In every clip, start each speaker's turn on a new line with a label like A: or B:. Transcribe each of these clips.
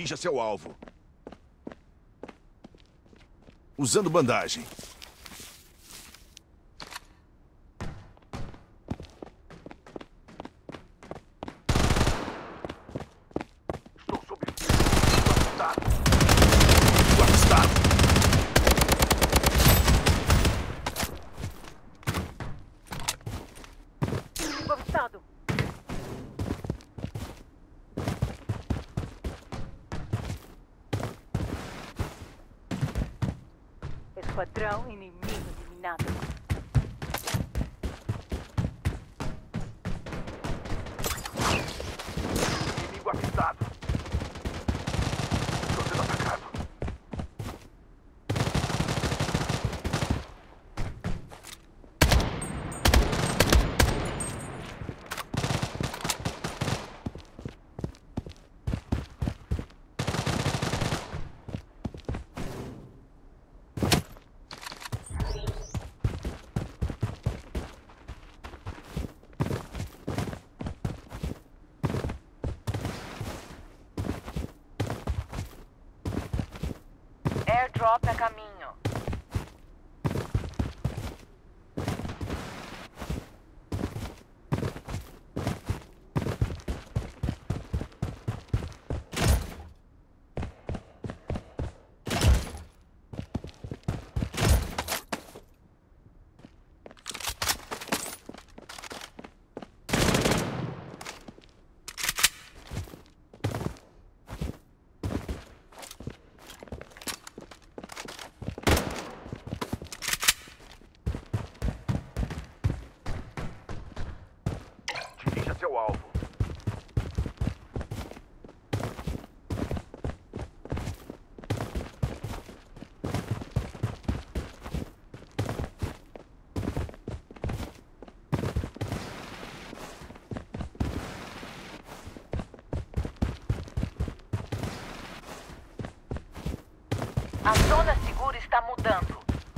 A: Dirija seu alvo. Usando bandagem.
B: Estou sob avistado.
A: Avistado.
C: Inimigo avistado. Esquadrão inimigo eliminado.
B: Inimigo avistado. Estou sendo atacado.
C: Airdrop a caminho.
B: Dirija seu alvo.
C: A zona segura está mudando.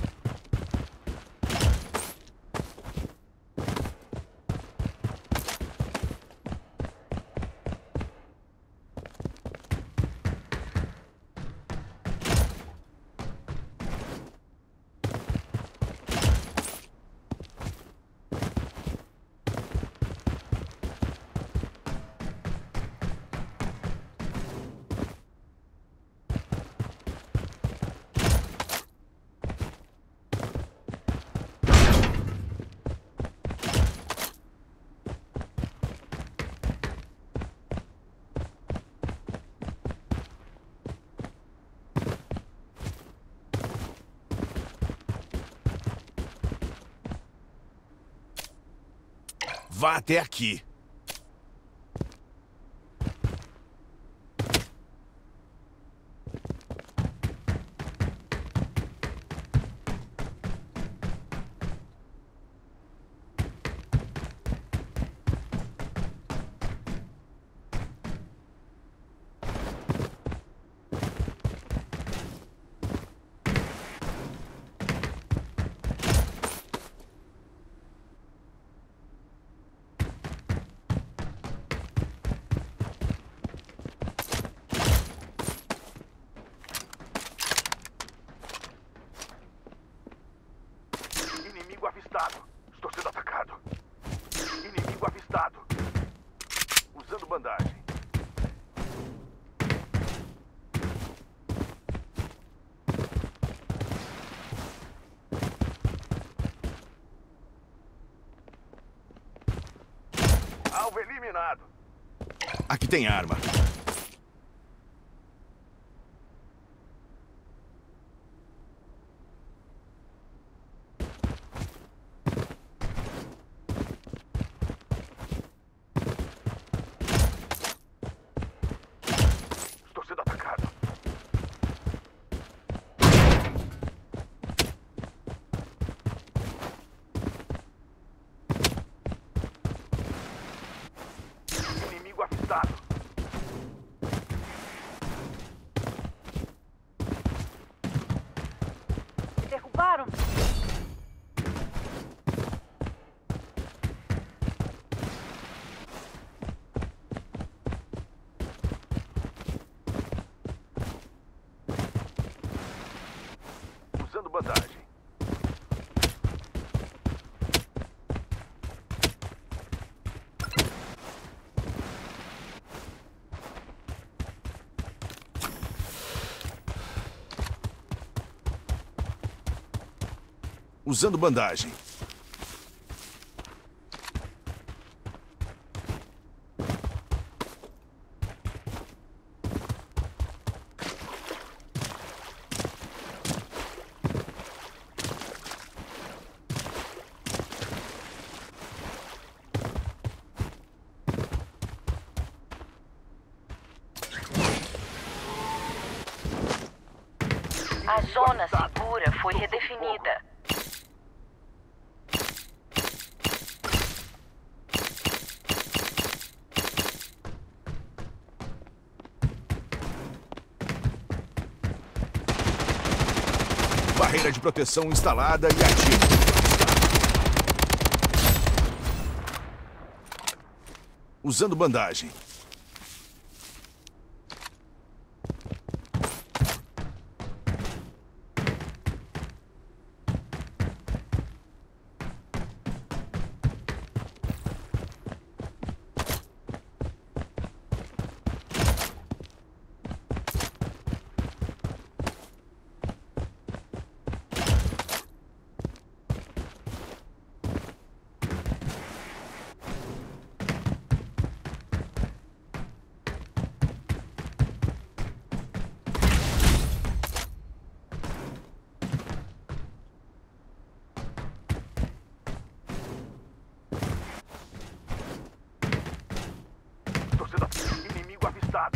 A: Vá até aqui.
B: Inimigo avistado. Estou sendo atacado. Inimigo avistado. Usando bandagem. Alvo eliminado.
A: Aqui tem arma.
B: Estou sendo atacado. Inimigo avistado. bandagem.
A: Usando bandagem.
C: A zona segura foi redefinida.
A: Barreira de proteção instalada e ativa. Usando bandagem.
B: Inimigo avistado.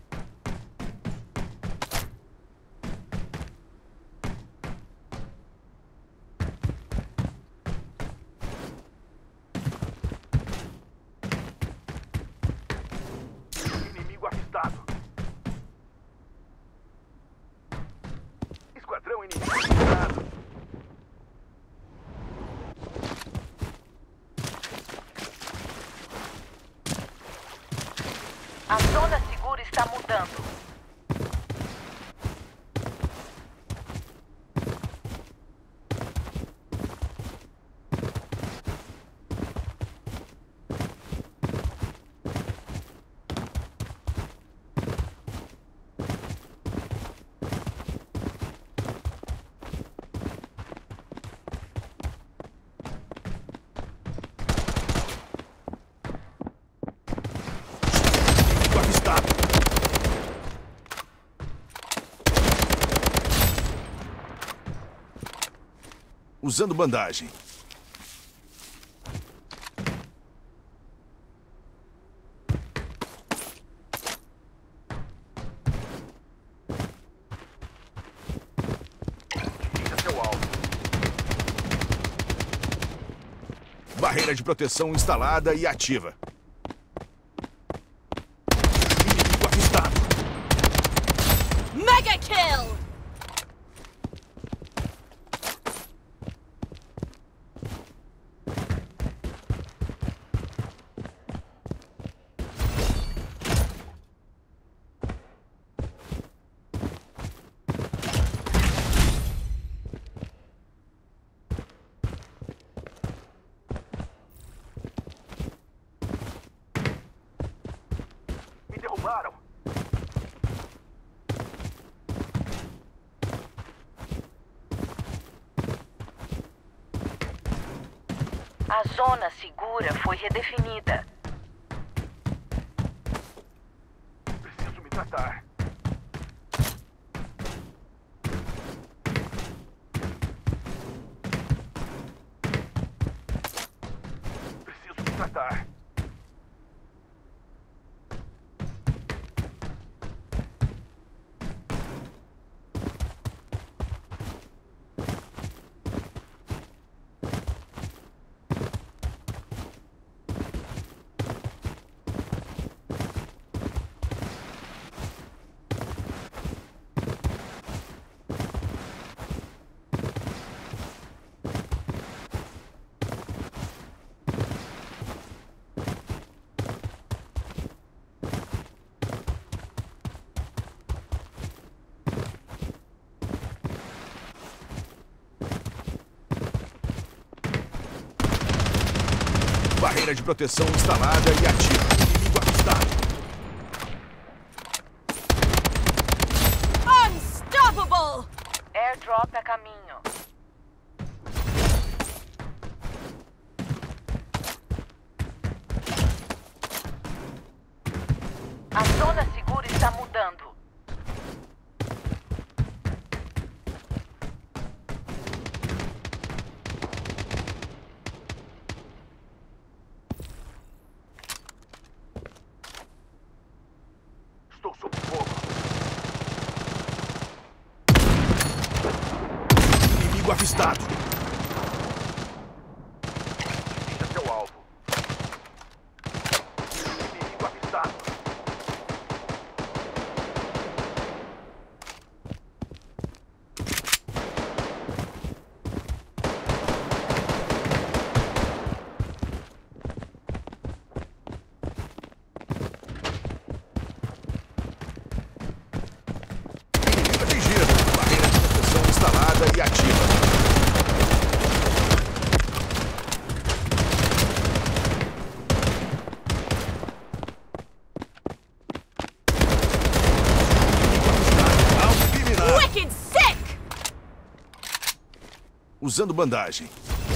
B: Inimigo avistado. Esquadrão inimigo avistado.
C: A zona segura está mudando.
A: Avistado. Usando bandagem.
B: Dirija seu alvo.
A: Barreira de proteção instalada e ativa. Inimigo avistado.
D: Mega kill!
B: Me derrubaram.
C: A zona segura foi redefinida.
B: Preciso me tratar. Preciso me tratar.
A: Barreira de proteção instalada e ativa. Inimigo avistado.
D: Unstoppable!
C: Airdrop a caminho. A zona segura está mudando.
B: Estou sob fogo.
A: Inimigo avistado.
B: Atinja seu alvo. Inimigo avistado.
A: Inimigo atingido. Barreira de proteção instalada e ativa. Alvo eliminado.
D: Wicked sick!
A: Usando bandagem.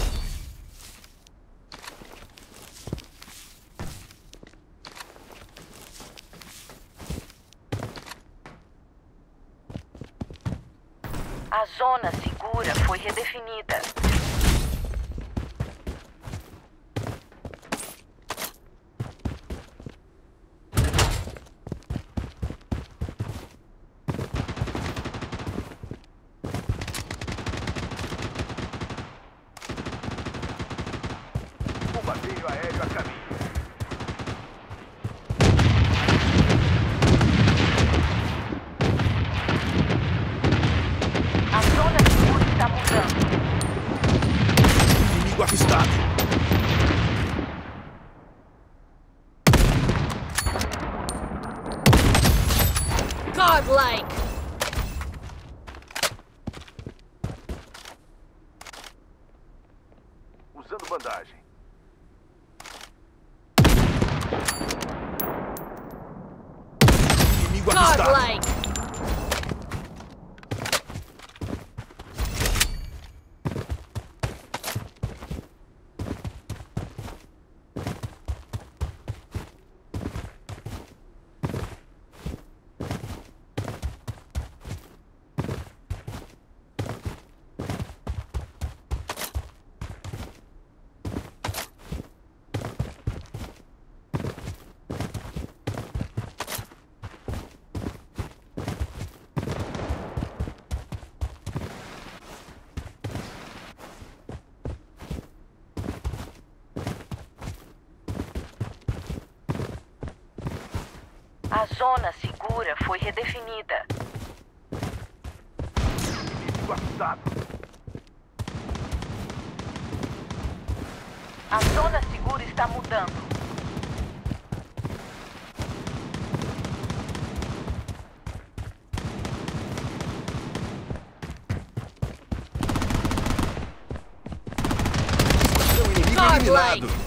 C: A zona segura foi redefinida.
B: Bombardeio aéreo a caminho.
C: A zona segura está mudando.
A: Inimigo avistado.
D: Godlike!
B: Usando bandagem.
A: Inimigo avistado.
D: Godlike!
C: A zona segura foi redefinida.
B: Inimigo avistado.
C: A zona segura está mudando.
A: Seu inimigo
D: Godlike!
A: eliminado.